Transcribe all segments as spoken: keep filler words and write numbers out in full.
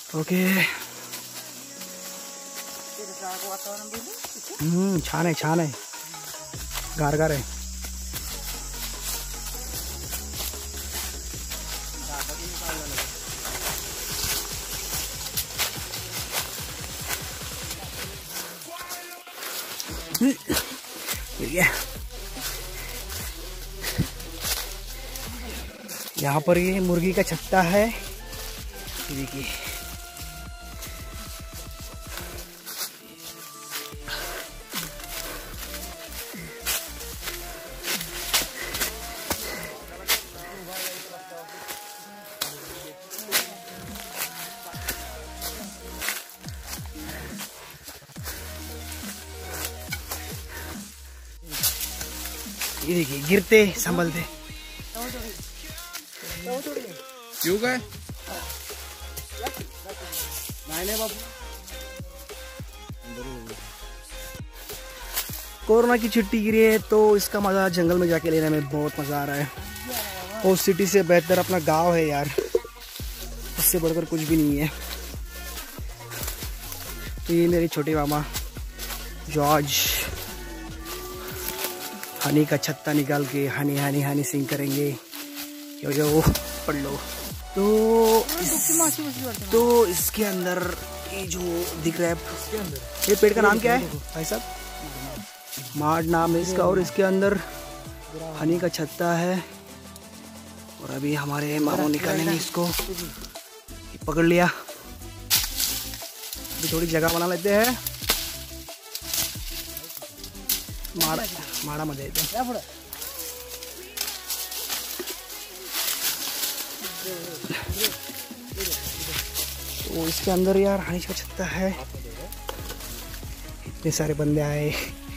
Okay. हम्म छान आहे छान आहे. गारगार आहे. यहाँ पर ये मुर्गी का छत्ता है. देखिए ये देखिए गिरते संभलते. क्यों गए? नहीं बाबू. कोरोना की छुट्टी गिरी है तो इसका मजा जंगल में जाके लेने में बहुत मजा आ रहा है. और सिटी से बेहतर अपना गांव है यार. इससे बढ़कर कुछ भी नहीं है. तो ये मेरे छोटे मामा जॉर्ज हनी का छत्ता निकाल के हनी हनी हनी सिंग करेंगे. यो यो पढ़ लो. तो इस, तो इसके अंदर ये जो दिख रहा है इसके अंदर, ये पेड़ का नाम क्या है भाई साहब? मार्ड नाम है इसका. और इसके अंदर हनी का छत्ता है. और अभी हमारे मामू निकालेंगे इसको. पकड़ लिया. अभी थोड़ी जगह बना लेते हैं. माड़ा माड़ा मध्ये येते. तो इसके अंदर यार हनी का छत्ता है. इतने सारे बंदे आए.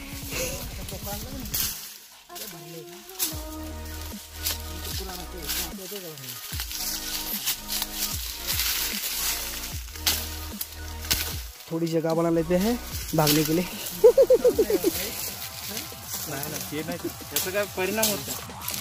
थोड़ी जगह बना लेते हैं भागने के लिए. याचा काय परिणाम होतो?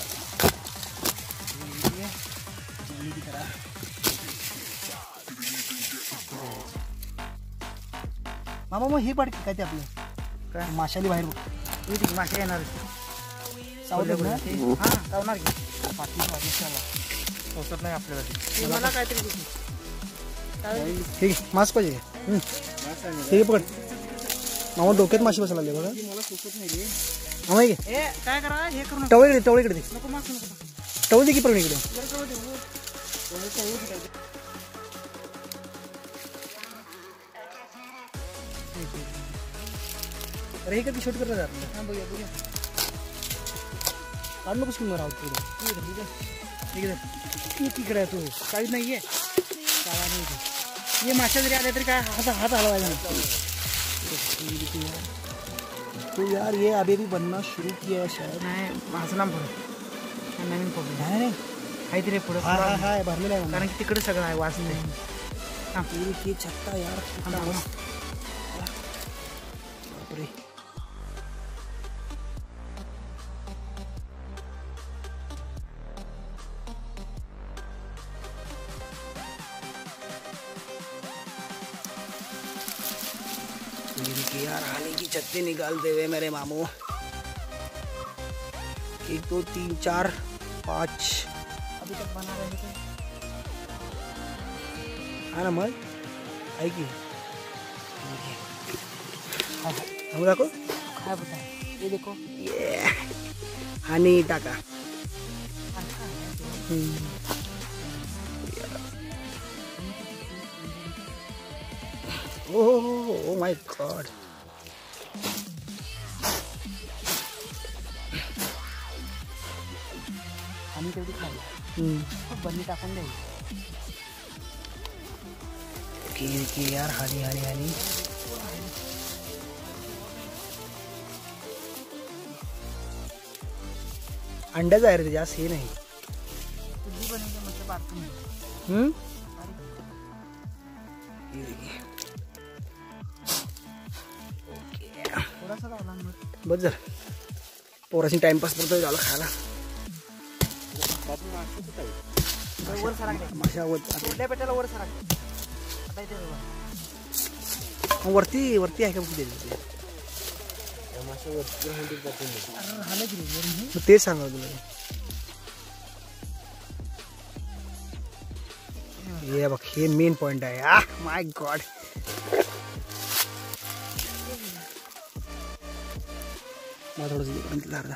मामा मग हे पड काय ते आपलं काय माशाली बाहेर बघ. माशा येणार सावध ना. हा चावणार की पाठी माशाला सोसत नाही आपल्याला. मला काहीतरी ठीक आहे. मास्क पाहिजे. ठीक आहे पकड. मामा डोक्यात माशी बसायला लागले बघा. मला सोसत नाही रे मामा. ये काय करा हे करू नका. टवळीकडे टवळीकडे दे. नको मास्क नको. टवळ दे की पण इकडे. अरे हे कधी शूट करत आहे आपल्याला. हां बघूया बघूया. काढ नकोस की राहू पुढे. ठीक आहे ठीक आहे. तिकडे आहे तू. काहीच नाही आहे. काळा नाही. ये माशा जरी आले तरी काय हात हात हलवायला नाही. तो यार ये अभी भी बनना शुरू किया है शायद. नाही माझं नाम पुढे नवीन पुढे नाही नाही काहीतरी पुढे हाय भरलेलं आहे. कारण की तिकडे सगळं आहे वाचून नाही. हां पूरी छत्ता यार. बापरे. यार हानी की छत्ती निकालते हुए मेरे मामू. एक दो तीन चार पाँच अभी तक बना रहे थे. हाँ ना मग आहे की हम देखो काय बता. ये देखो ये हानी टाका. Oh my god. आणि तेवढी खाल्ली बन्नी टाकून द्यायची. की की यार हानी हानी हानी. अंडा जा रहे जास्त हे नाही. मतलब हम्म बस जर पोराशी टाइमपास करतोय झालं खायला. माशा वर पेटाला वर सरा. वरती वरती आहे का बघ ते सांगा तुला ये बघ हे मेन पॉइंट आहे. आ माय गॉड मला थोडंसं अर्धा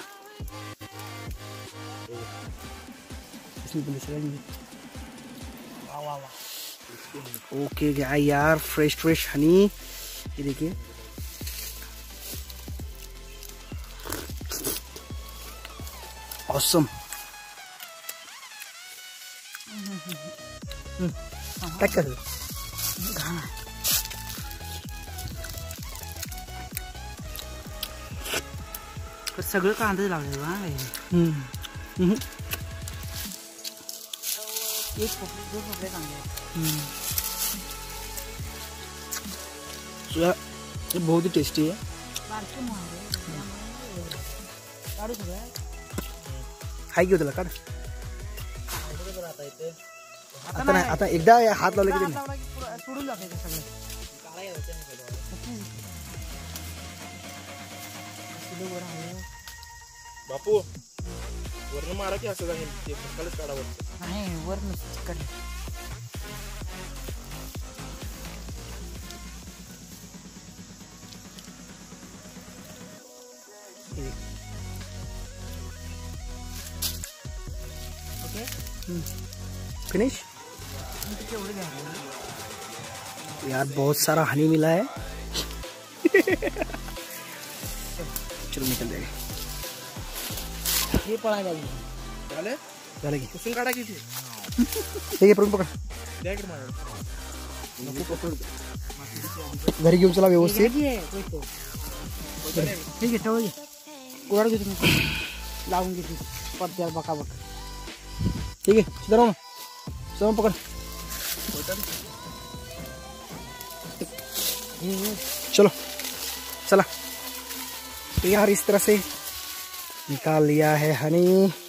वाह वाह वाह. ओके क्या यार फ्रेश फ्रेश हनी. ये देखिए ऑसम. टच कर सगळं कांदा लावलं हा. एक दोन कपडे कांदे बहुत ही टेस्टी है. हाय घेऊ त्याला काढ. आता नाही आता एकदा हात लावला की सोडून जाते सगळं. बापू वरण मारा की असं जाईल ते सकाळच काढावं नाही वरण चिकट. Okay finish. यार बहुत सारा हनी मिला है. चलो निकल जाएगा. हे पळाय बाजू झाले झालं की पुसून काढा किती. ठीक आहे पकडून पकड. द्या इकडे माझ्याकडे. नको पकड घरी घेऊन चला व्यवस्थित. ठीक आहे ठेवा कोराड घे तुम्ही लावून घेते पडत्या बका बक. ठीक आहे सुधारा मग समोर पकड. चलो चला. तो यार इस तरह से निकाल लिया है हनी.